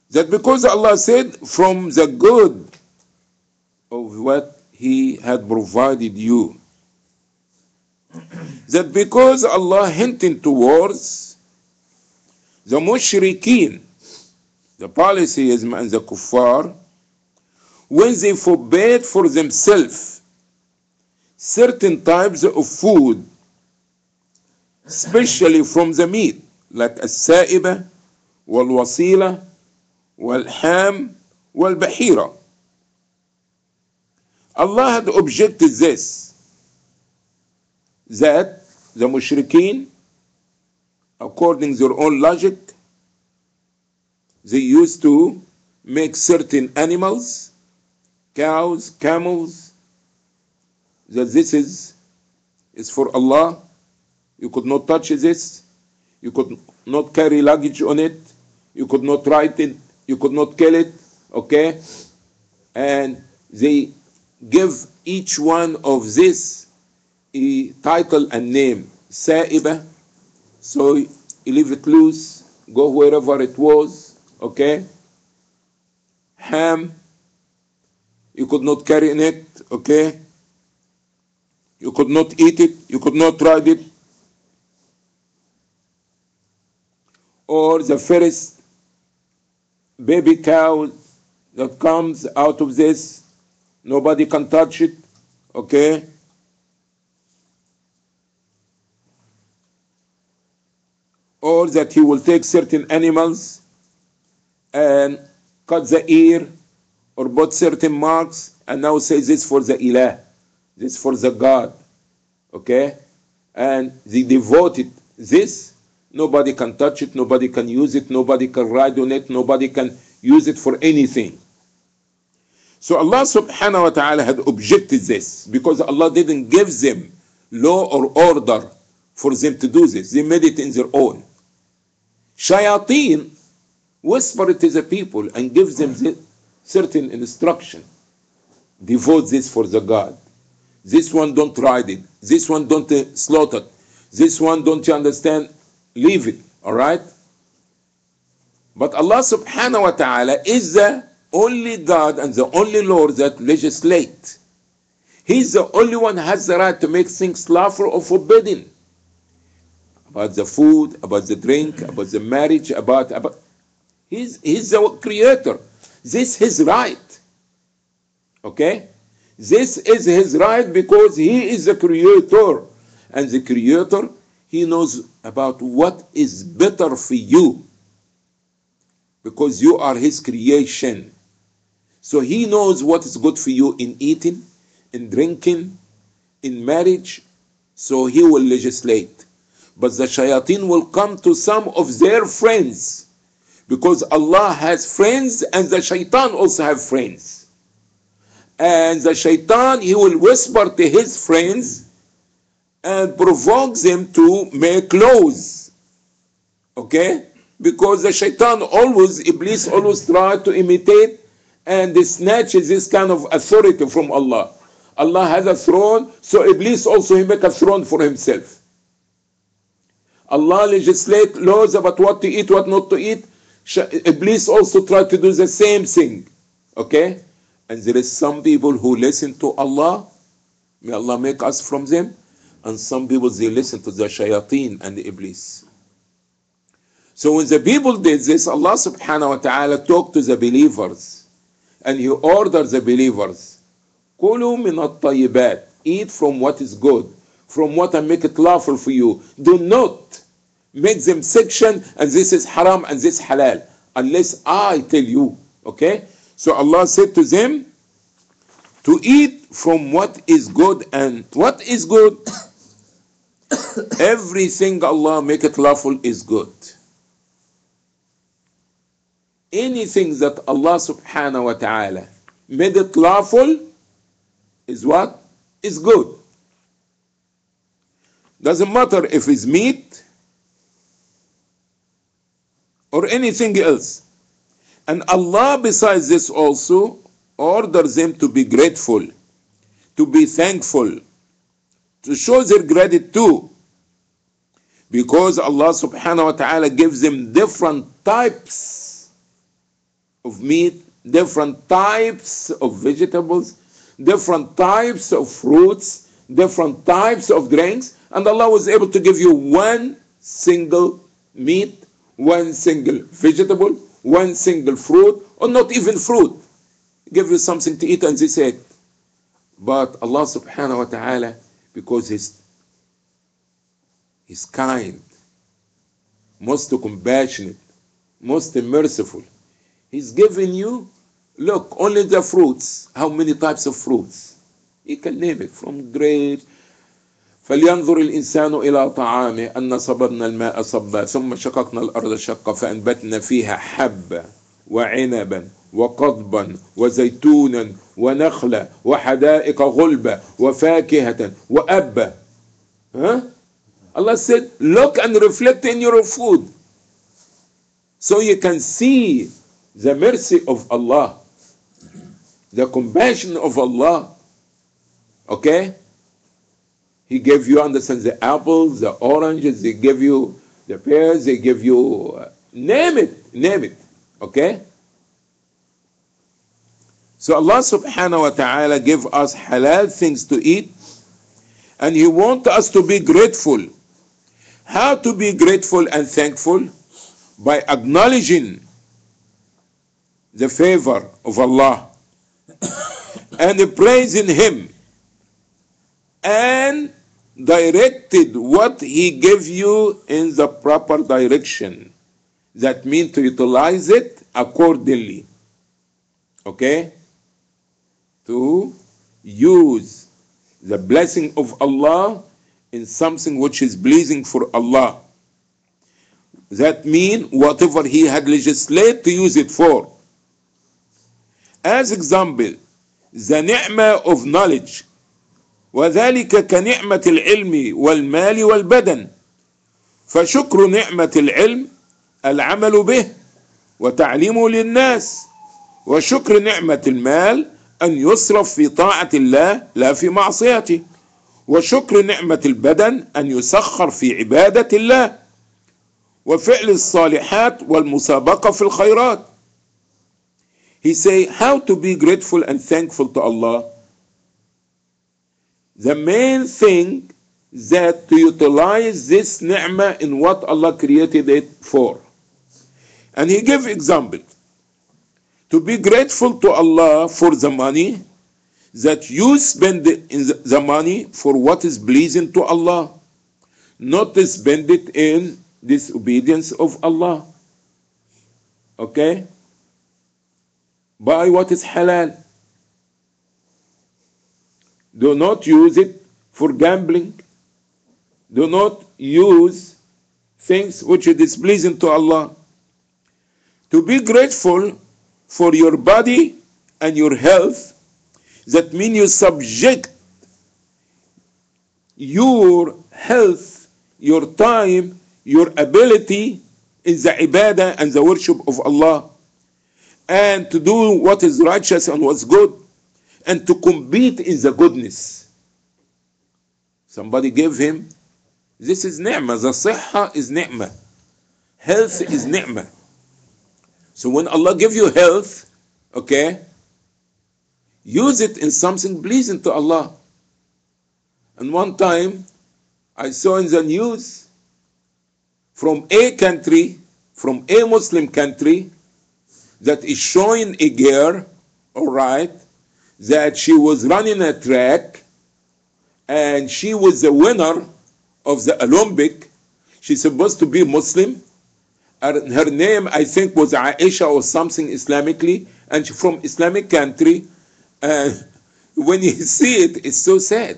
That because Allah said, from the good of what He had provided you. That because Allah hinting towards the mushrikeen, the polytheism and the kuffar, when they forbade for themselves certain types of food, especially from the meat, like as-sa'iba, wal-wasila, wal-ham, wal-bahira. Allah had objected this, that the mushrikeen, according to their own logic, they used to make certain animals, cows, camels, that this is for Allah. You could not touch this. You could not carry luggage on it. You could not ride it. You could not kill it. Okay? And they give each one of this a title and name. Sa'iba. So you leave it loose. Go wherever it was. Okay? Ham. You could not carry in it. Okay? You could not eat it. You could not ride it. Or the first baby cow that comes out of this, nobody can touch it. Okay? Or that he will take certain animals and cut the ear or put certain marks and now say this for the ilah, this for the God. Okay? And they devoted this. Nobody can touch it, nobody can use it, nobody can ride on it, nobody can use it for anything. So Allah subhanahu wa ta'ala had objected this because Allah didn't give them law or order for them to do this. They made it in their own. Shayateen whisper it to the people and give them certain instruction. Devote this for the God. This one don't ride it. This one don't slaughter. This one don't you understand? Leave it. Alright? But Allah subhanahu wa ta'ala is the only God and the only Lord that legislate. He's the only one who has the right to make things lawful or forbidden. About the food, about the drink, about the marriage, about he's the creator. This is his right. Okay? This is his right because he is the creator. And the creator, he knows about what is better for you. Because you are his creation. So he knows what is good for you in eating, in drinking, in marriage. So he will legislate. But the shayateen will come to some of their friends. Because Allah has friends and the shaitan also have friends. And the shaitan, he will whisper to his friends and provoke them to make laws. Okay? Because the shaitan always, Iblis always try to imitate and snatch this kind of authority from Allah. Allah has a throne, so Iblis also he make a throne for himself. Allah legislate laws about what to eat, what not to eat. Iblis also try to do the same thing. Okay? And there is some people who listen to Allah. May Allah make us from them. And some people, they listen to the shayateen and the Iblis. So when the people did this, Allah subhanahu wa ta'ala talked to the believers. And He ordered the believers, كُلُوا مِنَ الطَّيِّبَاتِ, eat from what is good, from what I make it lawful for you. Do not make them section, and this is haram and this halal, unless I tell you. Okay? So Allah said to them, to eat from what is good. And what is good? Everything Allah make it lawful is good. Anything that Allah subhanahu wa ta'ala made it lawful is what? Is good. Doesn't matter if it's meat or anything else. And Allah besides this also orders them to be grateful, to be thankful, to show their gratitude. Because Allah subhanahu wa ta'ala gives them different types of meat, different types of vegetables, different types of fruits, different types of drinks, and Allah was able to give you one single meat, one single vegetable, one single fruit, or not even fruit. Give you something to eat and they said. But Allah subhanahu wa ta'ala, because He's kind, most compassionate, most merciful, He's given you, look, only the fruits. How many types of fruits? You can name it, from grapes. فلينظر الإنسان إلى طعامه أن صببنا الماء صبا ثم شققنا الأرض شقا فأنبتنا فيها حبا وعنبا وقضبا وزيتونا ونخلا وحدائق غلبا وفاكهة وأبا. Huh? Allah said, look and reflect in your food, so you can see the mercy of Allah, the compassion of Allah. Okay? He gave you, understand, the apples, the oranges, they give you the pears, they give you, name it. Okay? So Allah subhanahu wa ta'ala give us halal things to eat, and He wants us to be grateful. How to be grateful and thankful? By acknowledging the favor of Allah and praising Him, and directed what He gave you in the proper direction. That means to utilize it accordingly. Okay? To use the blessing of Allah in something which is pleasing for Allah. That means whatever He had legislated to use it for. As example, the ni'mah of knowledge. وذلك كنعمة العلم والمال والبدن فشكر نعمة العلم العمل به وتعليمه للناس وشكر نعمة المال أن يصرف في طاعة الله لا في معصيته وشكر نعمة البدن أن يسخر في عبادة الله وفعل الصالحات والمسابقة في الخيرات. He say how to be grateful and thankful to Allah. The main thing that to utilize this ni'mah in what Allah created it for. And He gave example. To be grateful to Allah for the money, that you spend the money for what is pleasing to Allah, not to spend it in disobedience of Allah. Okay? Buy what is halal. Do not use it for gambling. Do not use things which are displeasing to Allah. To be grateful for your body and your health, that means you subject your health, your time, your ability in the ibadah and the worship of Allah, and to do what is righteous and what's good, and to compete in the goodness. Somebody gave him, this is ni'mah, the sihha is ni'mah, health is ni'mah. So when Allah give you health, okay, use it in something pleasing to Allah. And one time, I saw in the news from a country, from a Muslim country, that is showing a girl, all right, that she was running a track and she was the winner of the Olympic. She's supposed to be Muslim. Her name, I think, was Aisha or something Islamically, and she's from Islamic country. And when you see it, it's so sad.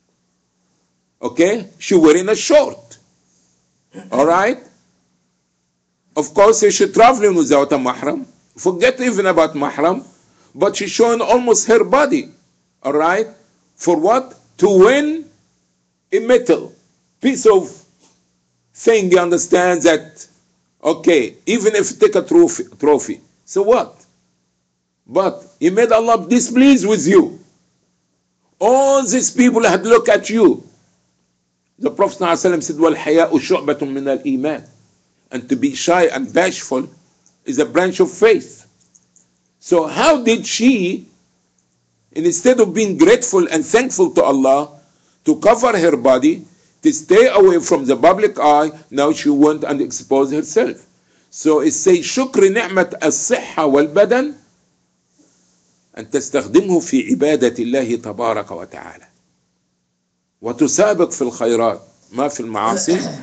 Okay? She wearing a short. All right? Of course, she's traveling without a mahram. Forget even about mahram. But she's showing almost her body. All right? For what? To win a medal. Piece of thing, you understand that, okay, even if you take a trophy, so what? But you made Allah displeased with you. All these people had looked at you. The Prophet ﷺ said, وَالْحَيَاءُ شُعْبَةٌ مِنَ الْإِيمَانِ. And to be shy and bashful is a branch of faith. So how did she, instead of being grateful and thankful to Allah to cover her body, to stay away from the public eye, now she went and exposed herself? So it says شكر نعمة الصحة والبدن أن تستخدمه في عبادة الله تبارك وتعالى وتسابق في الخيرات ما في المعاصي.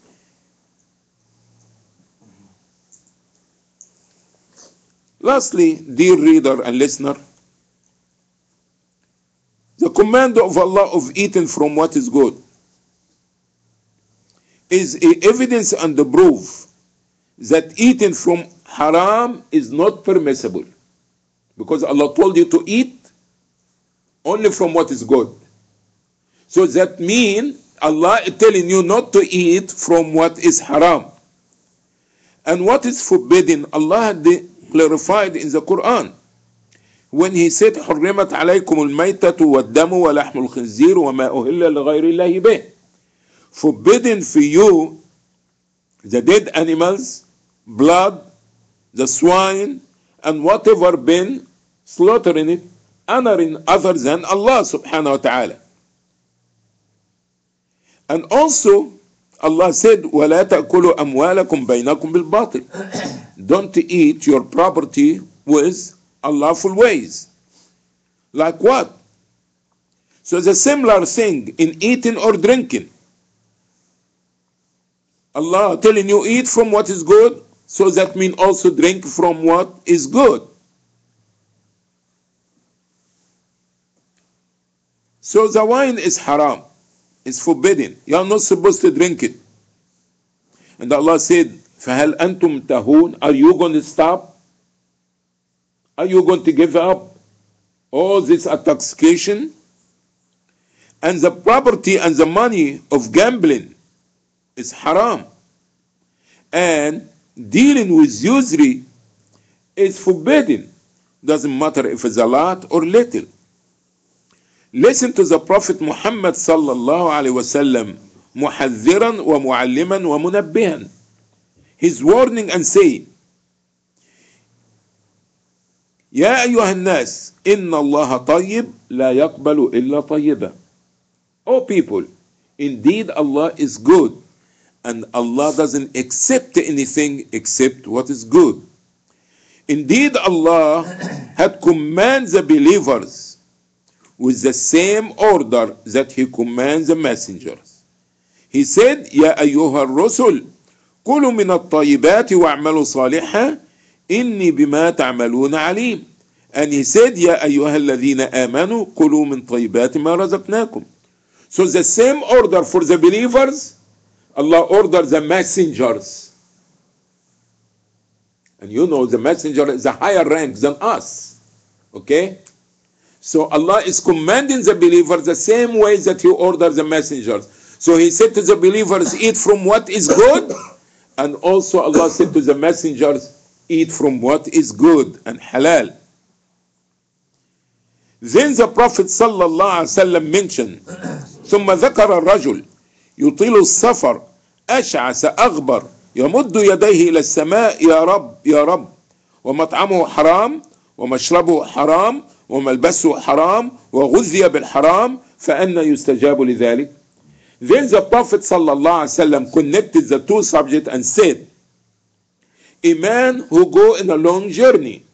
Lastly, dear reader and listener, the command of Allah of eating from what is good is evidence and the proof that eating from haram is not permissible, because Allah told you to eat only from what is good. So that means Allah is telling you not to eat from what is haram. And what is forbidden, Allah had clarified in the Quran when He said حرمت عليكم الميتة والدم ولحم الخنزير وما أهل لغير الله به. Forbidden for you the dead animals, blood, the swine, and whatever been slaughtered in it, honoring other than Allah subhanahu wa ta'ala. And also Allah said ولا تأكلوا أموالكم بينكم بالباطل. Don't eat your property with unlawful ways. Like what? So the similar thing in eating or drinking. Allah telling you eat from what is good, so that means also drink from what is good. So the wine is haram, it's forbidden. You are not supposed to drink it. And Allah said, فَهَلْ أَنْتُمْ تَهُونَ? Are you going to stop? Are you going to give up all this intoxication? And the property and the money of gambling is haram. And dealing with usury is forbidden. Doesn't matter if it's a lot or little. Listen to the Prophet Muhammad sallallahu alaihi wasallam, muhadhiran wa mualliman wa munabbihan. His warning and saying, يا أيها الناس إن الله طيب لا يقبل إلا طيبا. O people, indeed Allah is good, and Allah doesn't accept anything except what is good. Indeed Allah had commanded the believers with the same order that He commands the messengers. He said, يا أيها الرسل كلوا من الطيبات واعملوا صالحا إني بما تعملون عليم. And He said, يا أيها الذين آمنوا كلوا من طيبات ما رزقناكم. So the same order for the believers, Allah ordered the messengers. And you know the messenger is a higher rank than us. Okay? So Allah is commanding the believers the same way that He ordered the messengers. So He said to the believers, eat from what is good. And also Allah said to the messengers, eat from what is good and halal. Then the Prophet sallallahu alaihi wasallam mentioned, ثم ذكر الرجل يطيل السفر أشعث أغبر يمد يديه إلى السماء يا رب يا رب ومطعمه حرام ومشربه حرام وملبسه حرام وغذي بالحرام فأنى يستجاب لذلك. Then the Prophet sallallahu alaihi wasallam connected the two subjects and said, a man who go in a long journey,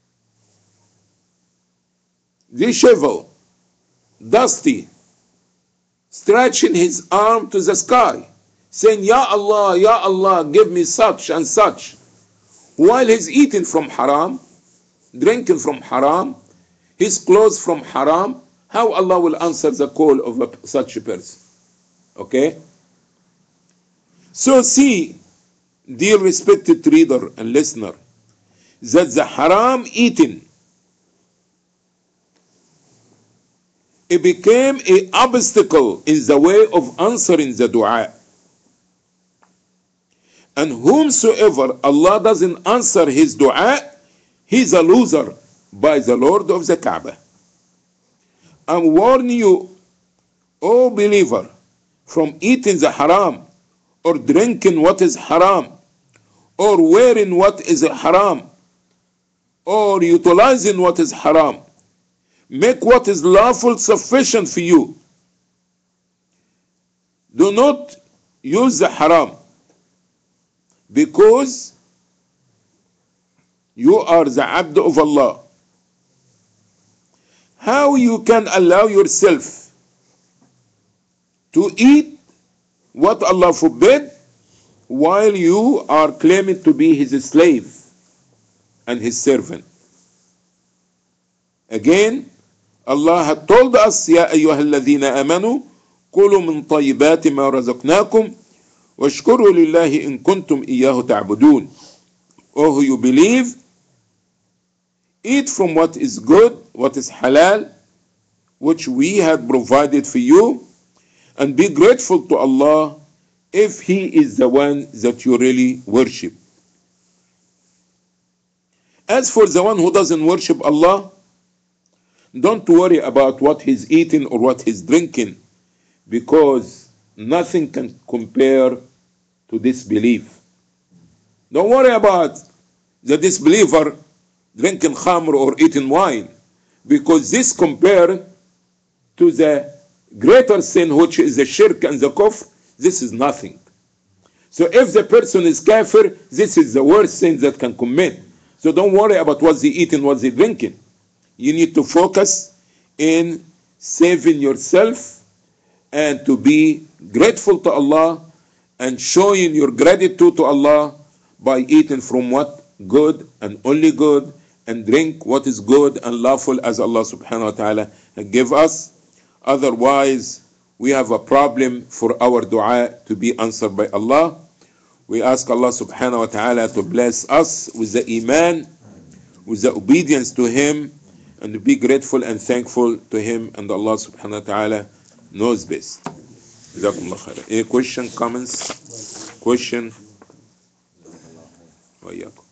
disheveled, dusty, stretching his arm to the sky, saying, Ya Allah, give me such and such, while he's eating from haram, drinking from haram, his clothes from haram, how Allah will answer the call of such a person? Okay? So see, dear respected reader and listener, that the haram eating, it became an obstacle in the way of answering the dua. And whomsoever Allah doesn't answer his dua, he's a loser by the Lord of the Kaaba. I'm warning you, O believer, from eating the haram, or drinking what is haram, or wearing what is haram, or utilizing what is haram. Make what is lawful sufficient for you. Do not use the haram, because you are the abd of Allah. How you can allow yourself to eat what Allah forbid while you are claiming to be his slave and his servant? Again, Allah had told us, يا أيها الذين آمنوا كلوا من طيبات ما رزقناكم واشكروا لله إن كنتم إياه تعبدون. Oh, who you believe, eat from what is good, what is halal, which we had provided for you, and be grateful to Allah if he is the one that you really worship. As for the one who doesn't worship Allah, don't worry about what he's eating or what he's drinking, because nothing can compare to disbelief. Don't worry about the disbeliever drinking khamr or eating wine, because this compared to the greater sin, which is the shirk and the kufr, this is nothing. So if the person is kafir, this is the worst sin that can commit. So don't worry about what they eating, what they drinking. You need to focus in saving yourself and to be grateful to Allah and showing your gratitude to Allah by eating from what good and only good, and drink what is good and lawful as Allah subhanahu wa ta'ala give us. Otherwise, we have a problem for our dua to be answered by Allah. We ask Allah subhanahu wa ta'ala to bless us with the iman, with the obedience to him, and to be grateful and thankful to him, and Allah subhanahu wa ta'ala knows best. Jazakumullah khair. Any question, comments? Question? وإياكم.